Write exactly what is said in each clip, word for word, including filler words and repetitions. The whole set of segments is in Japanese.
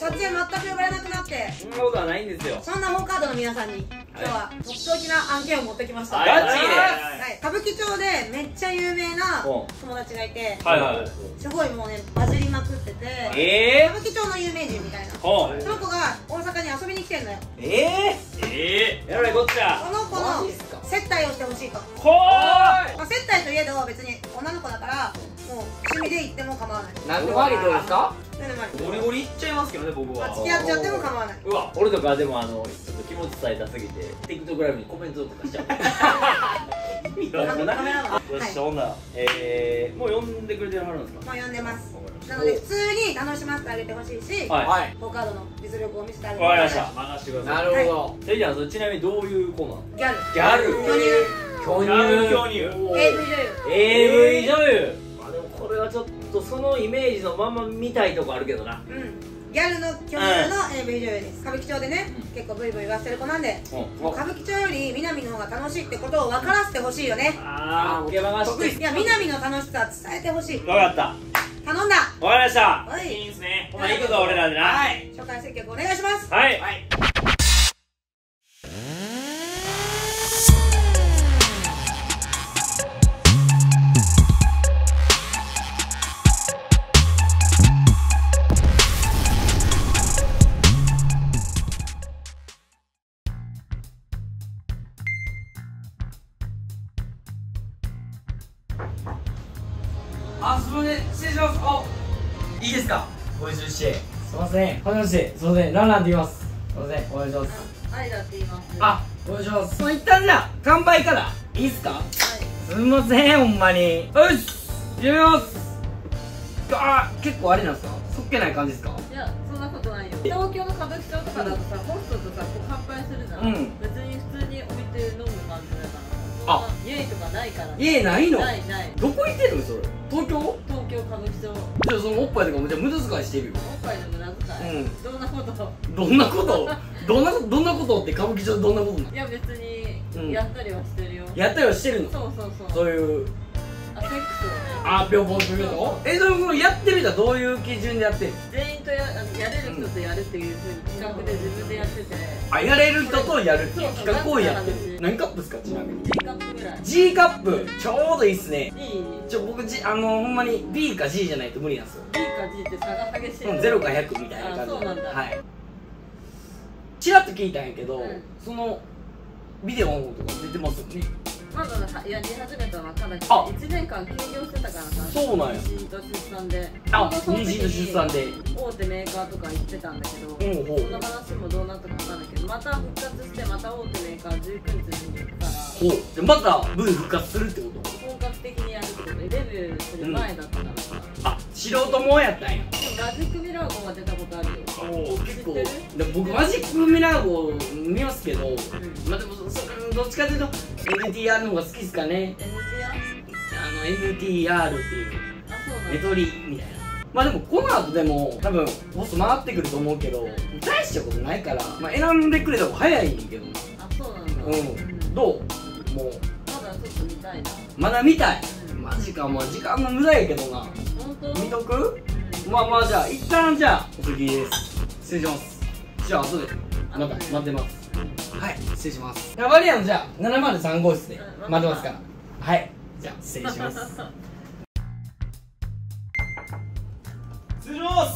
撮影全く呼ばれなくなって。 そんなことはないんですよ。 そんなフォーカードの皆さんに今日はとっておきな案件を持ってきました。 ガチで。はい、 歌舞伎町でめっちゃ有名な友達がいて、 はいはい、 すごいもうねバズりまくってて、 え歌舞伎町の有名人みたいな。その子が大阪に遊びに来てんのよ。 ええええ、やられこっちゃ。 その子の接待をしてほしいと。 ほーい。 まあ接待といえど別に女の子だからもう趣味で行っても構わない。 何でもありどうですか？ ゴリゴリいっちゃいますけどね、僕は。 付き合っちゃっても構わない。 うわ、俺とかでもあのちょっと気持ち伝えたすぎて TikTok ライブにコメントとかしちゃう。意味がなかなか。よし、ほんならえーもう呼んでくれてはるんですか？ もう呼んでます。なので普通に楽しませてあげてほしいし、 はい、 フォーカードの実力を見せてあげて。 わかりました。任せてください。 なるほど。 え、じゃあちなみにどういうコーナー？ ギャル。 ギャル。 巨乳。 巨乳。 巨乳。 エーブイ 女優。 エーブイ 女優。あ、でもこれはちょっとそのイメージのまま見たいとこあるけどな。 うん。ギャルの巨乳の エーブイ 女優です。歌舞伎町でね、結構ブイブイ言わせてる子なんで、もう歌舞伎町より南の方が楽しいってことを分からせてほしいよね。 ああ、受け流して。 いや、南の楽しさ伝えてほしい。 分かった。 頼んだ。 わかりました。 はい。 いいですね。ほな行くぞ俺らでな。はい。 初回接客お願いします。 はい。はい。 あ、すみません、失礼します。あ、いいですか？ご一緒して。すみません、はじめまして。すみません、ランランって言います。すみません、お願いします。 アイラって言います。 あ、お願いします。もう一旦じゃあ乾杯からいいっすか？はい。すみません、ほんまに。よし、やめます。あ、結構あれなんですか？そっけない感じですか？ いや、そんなことないよ。東京の歌舞伎町とかだとさ、ホストとさ、こう乾杯するじゃん。うん。別に普通に置いて飲む感じだから。あ、家とかないから。 家ないの？ ないない。 どこ行ってるのそれ？東京？ 東京歌舞伎町。 じゃあそのおっぱいとかもじゃ無駄遣いしてるよ。 おっぱいの無駄遣い。うん。どんなこと？ どんなこと？どんなどんなことって歌舞伎町でどんなことなの？ いや別にやったりはしてるよ。 やったりはしてるの？ そうそうそう。 そういう。 あ、セックスをね。 あ、ぴょんぽんするの？え、そのやってる人はどういう基準でやってるの？ 全員とややれる人とやるっていうふうに企画で自分でやってて。 あ、やれる人とやるっていう企画をやってる。何カップですかちなみに？ G カップぐらい。 G カップちょうどいいっすね。 いい。 ちょ僕じあのほんまに B か G じゃないと無理なんですよ。 B か G って差が激しい。 うん、ゼロかひゃくみたいな感じ。 そうなんだ。 はい。チラッと聞いたんやけど、そのビデオとか出てますよね。 まだやり始めたばっかだけど、いちねんかん休業してたからさ。 そうなんや。 妊娠と出産で。 あ、妊娠と出産で大手メーカーとか行ってたんだけど、その話もどうなったかわかんないけど、また復活してまた大手メーカーじゅうくにちに行くから。 ほう。でまた V 復活するってこと？ 本格的にやるってことで、デビューする前だったからさ。 あ、素人もんやったんや。 でもマジックミラー号は出たことあるよ。 おお、結構。僕マジックミラー号見ますけど、まあでもどっちかというと エヌティーアール の方が好きですかね。 エヌティーアール？ あの エヌティーアール っていうメトリみたいな。まあでもこの後でも多分ボス回ってくると思うけど、大したことないから、まあ、選んでくれた方が早いねんけどな。 あ、そうなんだ。 うん、どう？もうまだちょっと見たいな。 まだ見たい。マジか、まあ時間の無駄やけどな。 本当？ 見とく？まあまあじゃあ一旦じゃあお次です。失礼します。じゃあ後でまた待ってます。はい、失礼します。バリアンじゃあななまるさん号室で待ってますから。はい、じゃあ失礼します。 失礼します。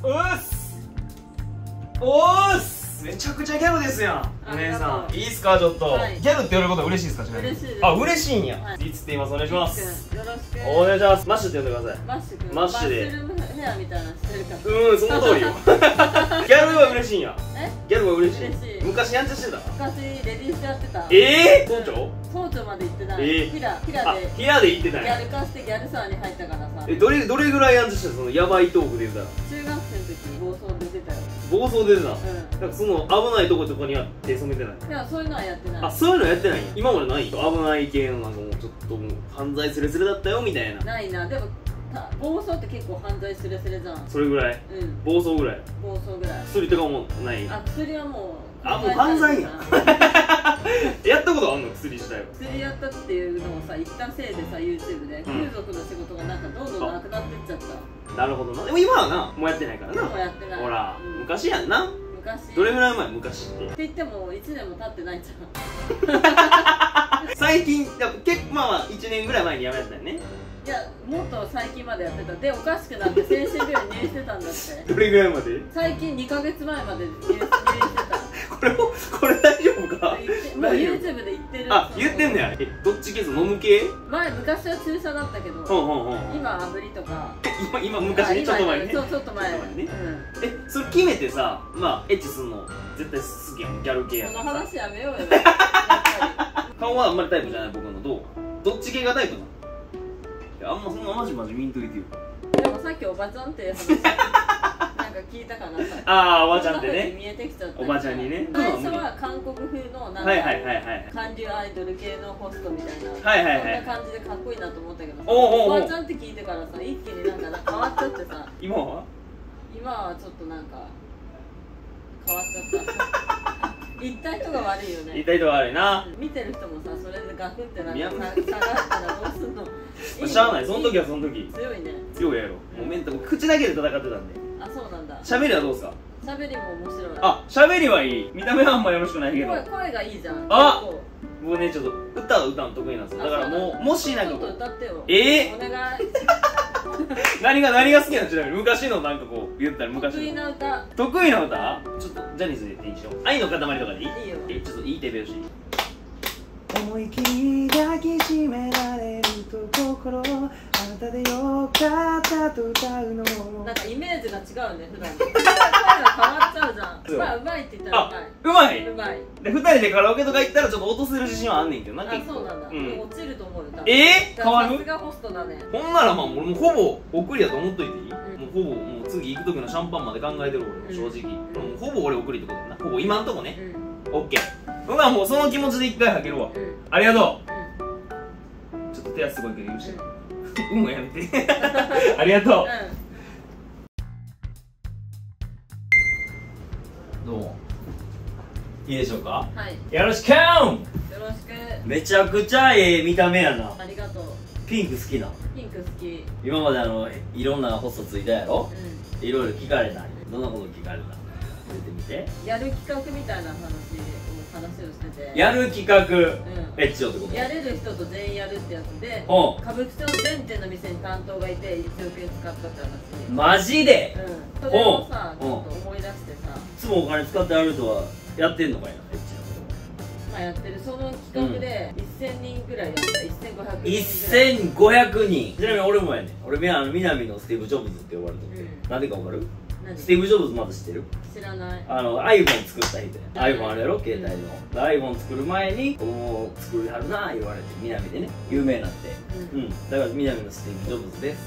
おーす。おーす。めちゃくちゃギャルですやん。お姉さん、いいっすかちょっと。ギャルって言われることは嬉しいですかちなみに？ 嬉しいです。 あ、嬉しいんや。いつって言います。お願いします。 よろしく。 お願いします。マッシュって呼んでください。 マッシュ君。 マッシュで。 マッシュルームヘアみたいなのしてるから。 うん、その通りよ。ギャルは嬉しいんや。 え？ ギャルは嬉しい。 嬉しい。 昔やんちゃしてた？ 昔レディースやってた。 ええ？総長？ 総長まで行ってない。 ええ。 ヒラヒラで。 ヒラで行ってない。 ギャル化してギャルサーに入ったからさ。 え、どれどれぐらいやんちゃしてたそのヤバいトークで言うたら？ 中学生の時暴走で出たよ。 暴走で出た。 うん。 なんかその危ないとことかには手染めてない。 いや、そういうのはやってない。 あ、そういうのやってないんや。今までない？危ない系のなんかもうちょっともう犯罪スレスレだったよみたいな。 ないな。でも暴走って結構犯罪スレスレじゃん。 それぐらい？ うん。 暴走ぐらい？ 暴走ぐらい。 薬とかもない？ あ、薬はもうあ、もう犯罪やん。 やったことあんの？薬自体は。 釣りやったっていうのをさ、一旦せいでさ、 YouTube で風俗の仕事がなんかどんどんなくなってっちゃった。 なるほどな。でも今はな、もうやってないからな。 もうやってない。 ほら、昔やんな。 昔。 どれぐらい前？昔って。 って言ってもいちねんも経ってないじゃん。 最近、結構まあいちねんぐらい前にやめたよね。 いや、もっと最近までやってた。で、おかしくなって精神病院入院してたんだって。 どれぐらいまで？ 最近にかげつまえまで入院してた。 これも、これ大丈夫か？ もう YouTube で言ってる。 あ、言ってんねや。え、どっち系？飲む系？ 前、昔は注射だったけど、今は炙りとか。 今、今、昔ね、ちょっと前ね。 そう、ちょっと前ね。 え、それ決めてさ、まあ、エッチすんの絶対好きやん、ギャル系やん。 この話やめようよ。 顔はあんまりタイプじゃない、僕の。どう？どっち系がタイプなの？いや、あんまそんなマジマジ見んといてよ。 でもさっきおばちゃんって話なんか聞いたかな。 ああ、おばちゃんってね。 見えてきちゃった。 おばちゃんにね。 最初は韓国風のなんか韓流アイドル系のホストみたいな、 はいはいはい、 そんな感じでかっこいいなと思ったけどさ、 おばちゃんって聞いてからさ、一気になんか変わっちゃってさ。 今は？ 今はちょっとなんか変わっちゃった。言った人が悪いよね。 言った人が悪いな。 見てる人もさ、それでガクってなんか下がったらどうすんの？ しゃあない、その時はその時。 強いね。 強いやろ。もうメンタル口だけで戦ってたんで。 あ、そうなんだ。 喋りはどうすか？ 喋りも面白い。 あ、喋りはいい。見た目はあんまよろしくないけど。 声声がいいじゃん。 あ、僕ねちょっと歌は歌う得意なんですよ。だからもうもしなんかちょっと歌ってよ。 ええ。 お願い。 何が何が好きなの？ちなみに昔のなんかこう言ったら昔の。 得意な歌。 得意な歌？ちょっとジャニーズで言っていいでしょ。愛の塊とかでいい？いいよ。 え、ちょっといい手拍子。思い切り抱きしめられると心、あなたでよかったと歌うの。 なんかイメージが違うね、普段。声が変わっちゃうじゃん。まあ、うまいって言ったらうまい。 うまい。 うまい。 で、二人でカラオケとか行ったらちょっと落とせる自信はあんねんけどな。 あ、そうなんだ。落ちると思うよ。 えー、変わる？ さすがホストだね。 ほんならまあ俺もほぼ送りやと思っといていい？もうほぼもう次行く時のシャンパンまで考えてる俺も正直。もうほぼ俺送りってことやな。ほぼ今んとこね。オッケー。ほなもうその気持ちで一回吐けるわ。ありがとう。ちょっと手足すごいけど許して。うんもやめて。ありがとう。どうも。いいでしょうか？ はい。 よろしく。よろしく。 めちゃくちゃええ見た目やな。 ありがとう。 ピンク好きな。 ピンク好き。 今まであのいろんなホストついたやろ。いろいろ聞かれた。どんなこと聞かれた？出てみて。 やる企画みたいな話を話をしてて。 やる企画。エッチをってこと？ やれる人と全員やるってやつで。歌舞伎町全店の店に担当がいていちおくえん使ったって話。 マジで？ うん。それをさ、ちょっと思い出してさ。 いつもお金使ってやる人はやってんのかいな、エッチなこと。 まあやってる。その企画でせんにんぐらいやった。 いっせんごひゃくにん。ちなみに俺もやねん。俺南のスティーブ・ジョブズって呼ばれてて。なんでかわかる？スティーブ・ジョブズまだ知ってる？ 知らない。 あの iPhone 作った人や。iPhone あるやろ、携帯の。iPhone 作る前に子供を作りはるな言われて南でね有名になって、うんだから南のスティーブ・ジョブズです。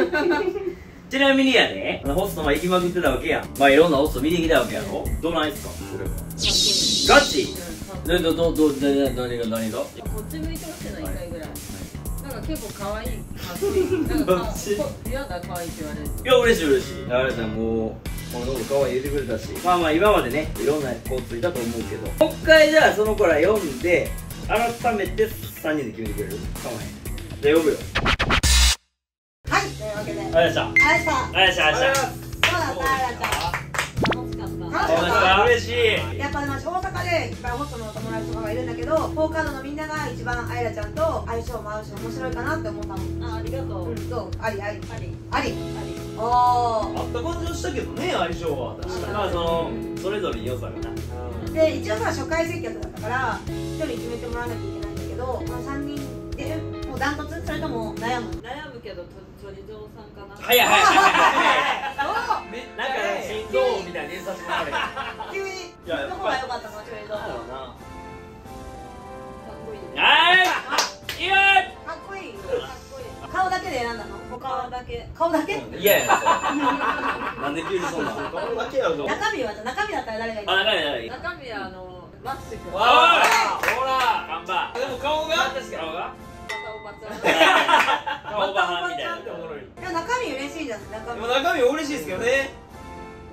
はい。ちなみにやで、ホストま行きまくってたわけやん。まあいろんなホスト見てきたわけやろ。どないすかそれは。ガチ？どどどど何が何が？こっち向いてほしいな一回ぐらい。なんか結構可愛い、かっこいい。なんか嫌だ可愛いって言われる。いや嬉しい嬉しい。あれだもうこのこと可愛い言ってくれたし、まあまあ今までねいろんな子ついたと思うけど、もう一回じゃあその子ら読んで改めてさんにんで決めてくれる？かまへん。じゃあ呼ぶよ。 はい、というわけでありがとうございました。 ありがとうございました。 ありがとうございました。 どうだった？あやちゃん。 楽しかった。 楽しかった。 嬉しい。 やっぱ大阪でいっぱいホストの友達とかがいるんだけど、フォーカードのみんなが一番あやちゃんと相性も合うし面白いかなって思ったの。 あ、ありがとう。 うん、どう？ありありありあり。おー。 あった感じはしたけどね相性は確かに。まあそのそれぞれに良さがな。 で一応さ初回接客だったから一人決めてもらわなきゃいけないんだけど、まあ三人でもうダントツ？それとも悩む？ 悩むけどチョリジョーさんかな。 はいはいはいはい。なんか心臓みたいに入れさせてもらわれる。 急にどこが良かったの？チョリジョーさん。 かっこいいね。 はい。いいよ。 かっこいい。かっこいい。顔だけで選んだの？ 顔だけ。 顔だけ？ いやいや。なんで急にそんな？顔だけやろ。 中身はじゃ中身だったら誰がいい？ あ、中身誰？ 中身はあのマッシュ君。 おい。ほら。頑張。でも顔が？確かに顔が。 またおばちゃん。 顔バハンみたいな。 でも中身嬉しいじゃん。中身。 でも中身嬉しいですけどね。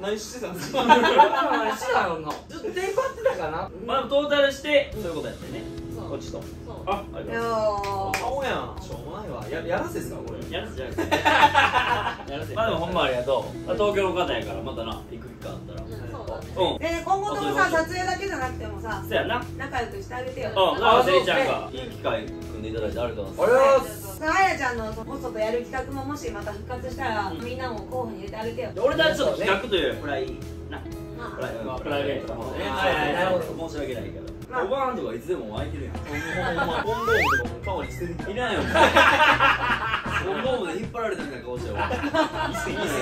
何してたんですか？ 何してたの？ずっとテンパってたかな。 まあトータルしてそういうことやってね。こっちと。あ、ありがとう。 顔やん。しょうもないわ。ややらせですかこれ？ やらせじゃなくて。やらせ。まあでもほんまありがとう。東京の方やからまたな行く機会あったら。 うん。でね今後ともさ撮影だけじゃなくてもさ、 そうやな。 仲良くしてあげてよ。 うん。だからせいちゃんがいい機会組んでいただいてありがとうございます。 ありがとうございます。 あやちゃんのホストとやる企画ももしまた復活したらみんなも候補に入れてあげてよ。 俺たちちょっと企画というよりプライな。プライベートの方ね。はいはい。なるほど。申し訳ないけど。おばあんとかいつでも湧いてるやん。 コンドームとかも顔に捨てていらんよ。コンドームで引っ張られたみたいな顔してよ。いいっすいいっす。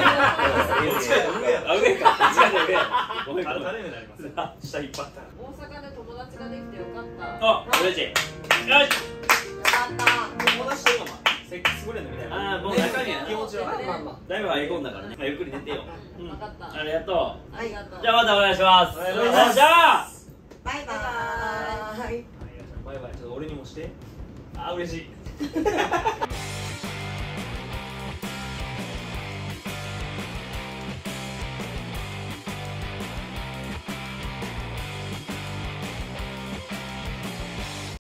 あ、上か。違う上。ごめん。 垂れ目になります。下引っ張ったら。 大阪で友達ができてよかった。 あ、嬉しい。よし。 よかった友達とかもセックスブレンドみたいな。 ああ、もう中身やな。 気持ちは。 まあまあ。 だいぶ合い込んだからね。ゆっくり寝てよ。 分かった。 ありがとう。 ありがとう。 じゃあまたお願いします。 お願いします。 じゃあ。 バイバーイ。 バイバイ。ちょっと俺にもして。あ、嬉しい。